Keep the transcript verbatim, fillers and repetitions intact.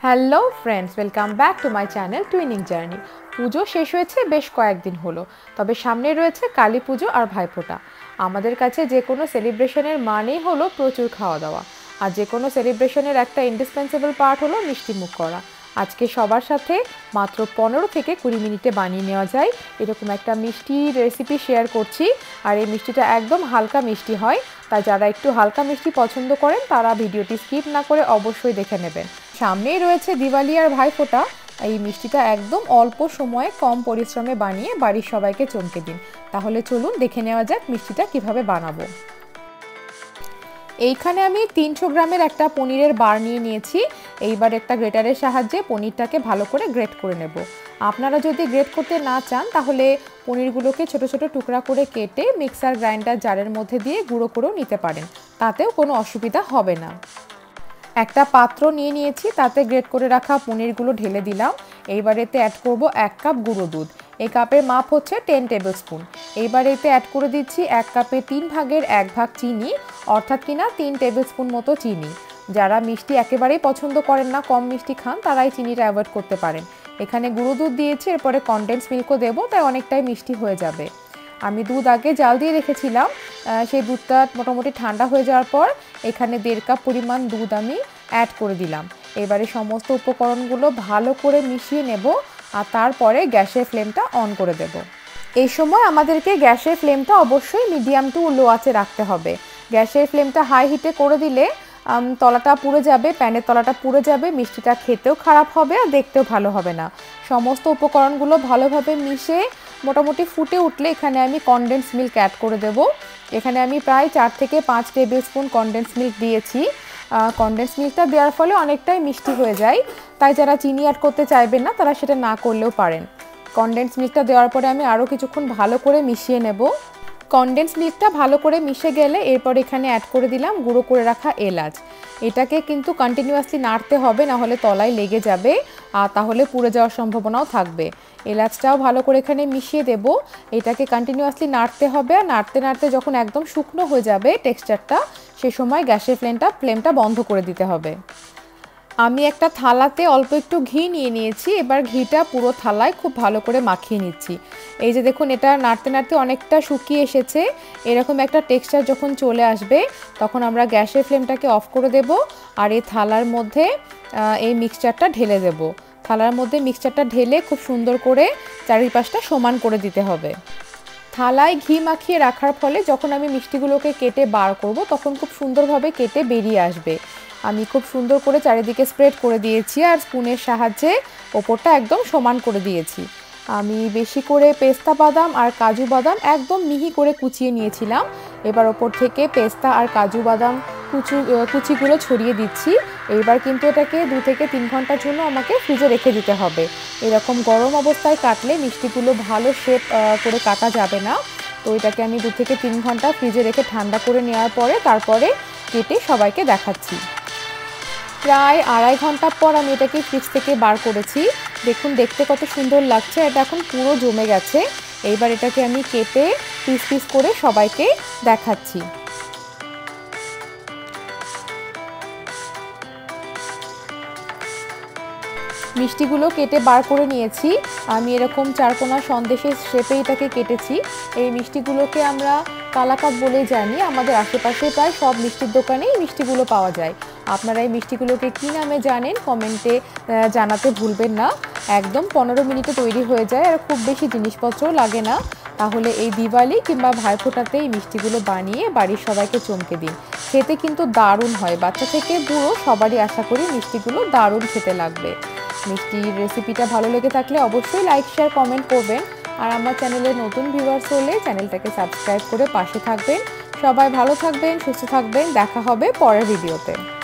Hello friends, welcome back to my channel twinning journey. Puja শেষ হয়েছে বেশ কয়েকদিন হলো, তবে সামনে রয়েছে কালী পুজো আর ভাইফোঁটা। আমাদের কাছে যে কোনো সেলিব্রেশনের মানেই হলো প্রচুর খাওয়া দাওয়া, আর যে কোনো সেলিব্রেশনের একটা ইন্ডিসপেন্সেবল পার্ট হলো মিষ্টি মুখ করা। আজকে সবার সাথে মাত্র পনেরো থেকে কুড়ি মিনিটে বানিয়ে নেওয়া যায় এরকম একটা মিষ্টি রেসিপি শেয়ার করছি। আর এই মিষ্টিটা একদম হালকা মিষ্টি হয়, তাই যারা একটু হালকা মিষ্টি পছন্দ করেন তারা ভিডিওটি স্কিপ না করে অবশ্যই দেখে নেবেন। সামনেই রয়েছে দিওয়ালি আর ভাইফোঁটা, এই মিষ্টিটা একদম অল্প সময়ে কম পরিশ্রমে বানিয়ে বাড়ির সবাইকে চমকে দিন। তাহলে চলুন দেখে নেওয়া যাক মিষ্টিটা কিভাবে বানাবো। এইখানে আমি তিনশো গ্রামের একটা পনিরের বার নিয়ে নিয়েছি। এইবার একটা গ্রেটারের সাহায্যে পনিরটাকে ভালো করে গ্রেট করে নেব। আপনারা যদি গ্রেট করতে না চান তাহলে পনিরগুলোকে ছোট ছোট টুকরা করে কেটে মিক্সার গ্রাইন্ডার জারের মধ্যে দিয়ে গুঁড়ো করেও নিতে পারেন, তাতেও কোনো অসুবিধা হবে না। একটা পাত্র নিয়ে নিয়েছি, তাতে গ্রেট করে রাখা পনিরগুলো ঢেলে দিলাম। এইবার এতে অ্যাড করব এক কাপ গুঁড়ো দুধ। এই কাপের মাপ হচ্ছে টেন টেবিল স্পুন। এইবার এতে অ্যাড করে দিচ্ছি এক কাপে তিন ভাগের এক ভাগ চিনি, অর্থাৎ কিনা তিন টেবিল স্পুন মতো চিনি। যারা মিষ্টি একেবারেই পছন্দ করেন না, কম মিষ্টি খান, তারাই চিনিটা অ্যাভয়েড করতে পারেন। এখানে গুঁড়ো দুধ দিয়েছি, এরপরে কনডেন্স মিল্কও দেবো, তাই অনেকটাই মিষ্টি হয়ে যাবে। আমি দুধ আগে জাল দিয়ে রেখেছিলাম, সেই দুধটা মোটামুটি ঠান্ডা হয়ে যাওয়ার পর এখানে দেড় কাপ পরিমাণ দুধ আমি অ্যাড করে দিলাম। এবারে সমস্ত উপকরণগুলো ভালো করে মিশিয়ে নেব, আর তারপরে গ্যাসের ফ্লেমটা অন করে দেব। এই সময় আমাদেরকে গ্যাসের ফ্লেমটা অবশ্যই মিডিয়াম টু লো আঁচে রাখতে হবে। গ্যাসের ফ্লেমটা হাই হিটে করে দিলে তলাটা পুড়ে যাবে, প্যানের তলাটা পুড়ে যাবে, মিষ্টিটা খেতেও খারাপ হবে আর দেখতেও ভালো হবে না। সমস্ত উপকরণগুলো ভালোভাবে মিশে মোটামুটি ফুটে উঠলে এখানে আমি কনডেন্স মিল্ক অ্যাড করে দেব। এখানে আমি প্রায় চার থেকে পাঁচ টেবিল স্পুন কনডেন্স মিল্ক দিয়েছি। কনডেন্স মিল্কটা দেওয়ার ফলে অনেকটাই মিষ্টি হয়ে যায়, তাই যারা চিনি অ্যাড করতে চাইবেন না তারা সেটা না করলেও পারেন। কনডেন্স মিল্কটা দেওয়ার পরে আমি আরও কিছুক্ষণ ভালো করে মিশিয়ে নেব। কনডেন্স মিল্কটা ভালো করে মিশে গেলে এরপর এখানে অ্যাড করে দিলাম গুঁড়ো করে রাখা এলাচ। এটাকে কিন্তু কন্টিনিউয়াসলি নাড়তে হবে, না হলে তলায় লেগে যাবে আর তাহলে পুড়ে যাওয়ার সম্ভাবনাও থাকবে। এলাচটাও ভালো করে এখানে মিশিয়ে দেব। এটাকে কন্টিনিউয়াসলি নাড়তে হবে, আর নাড়তে নাড়তে যখন একদম শুকনো হয়ে যাবে টেক্সচারটা, সে সময় গ্যাসের ফ্লেমটা ফ্লেমটা বন্ধ করে দিতে হবে। আমি একটা থালাতে অল্প একটু ঘি নিয়ে নিয়েছি, এবার ঘিটা পুরো থালায় খুব ভালো করে মাখিয়ে নিচ্ছি। এই যে দেখুন, এটা নাড়তে নাড়তে অনেকটা শুকিয়ে এসেছে। এরকম একটা টেক্সচার যখন চলে আসবে তখন আমরা গ্যাসের ফ্লেমটাকে অফ করে দেব, আর এই থালার মধ্যে এই মিক্সচারটা ঢেলে দেব। থালার মধ্যে মিক্সচারটা ঢেলে খুব সুন্দর করে চারিপাশটা সমান করে দিতে হবে। থালায় ঘি মাখিয়ে রাখার ফলে যখন আমি মিষ্টিগুলোকে কেটে বার করব তখন খুব সুন্দরভাবে কেটে বেরিয়ে আসবে। আমি খুব সুন্দর করে চারিদিকে স্প্রেড করে দিয়েছি, আর স্পুনের সাহায্যে ওপরটা একদম সমান করে দিয়েছি। আমি বেশি করে পেস্তা বাদাম আর কাজু বাদাম একদম মিহি করে কুচিয়ে নিয়েছিলাম। এবার ওপর থেকে পেস্তা আর কাজু বাদাম কুচি কুচিগুলো ছড়িয়ে দিচ্ছি। এইবার কিন্তু এটাকে দু থেকে তিন ঘন্টার জন্য আমাকে ফ্রিজে রেখে দিতে হবে। এরকম গরম অবস্থায় কাটলে মিষ্টিগুলো ভালো শেপ করে কাটা যাবে না। তো এটাকে আমি দু থেকে তিন ঘন্টা ফ্রিজে রেখে ঠান্ডা করে নেওয়ার পরে তারপরে কেটে সবাইকে দেখাচ্ছি। প্রায় আড়াই ঘন্টা পর আমি এটাকে ফ্রিজ থেকে বার করেছি। দেখুন দেখতে কত সুন্দর লাগছে, এটা এখন পুরো জমে গেছে। এইবার এটাকে আমি কেটে পিস পিস করে সবাইকে দেখাচ্ছি। মিষ্টিগুলো কেটে বার করে নিয়েছি। আমি এরকম চারকোনা সন্দেশের শেপে এটাকে কেটেছি। এই মিষ্টিগুলোকে আমরা কালাকাঁদ বলে জানি। আমাদের আশেপাশে প্রায় সব মিষ্টির দোকানেই মিষ্টিগুলো পাওয়া যায়। আপনারা এই মিষ্টিগুলোকে কী নামে জানেন কমেন্টে জানাতে ভুলবেন না। একদম পনেরো মিনিটে তৈরি হয়ে যায়, আর খুব বেশি জিনিসপত্রও লাগে না। তাহলে এই দিওয়ালি কিংবা ভাইফোঁটাতে এই মিষ্টিগুলো বানিয়ে বাড়ির সবাইকে চমকে দিন। খেতে কিন্তু দারুণ হয়, বাচ্চা থেকে বুড়ো সবারই আশা করি মিষ্টিগুলো দারুণ খেতে লাগবে। মিষ্টির রেসিপিটা ভালো লেগে থাকলে অবশ্যই লাইক শেয়ার কমেন্ট করবেন, আর আমার চ্যানেলে নতুন ভিউয়ার্স হলে চ্যানেলটাকে সাবস্ক্রাইব করে পাশে থাকবেন। সবাই ভালো থাকবেন, সুস্থ থাকবেন, দেখা হবে পরের ভিডিওতে।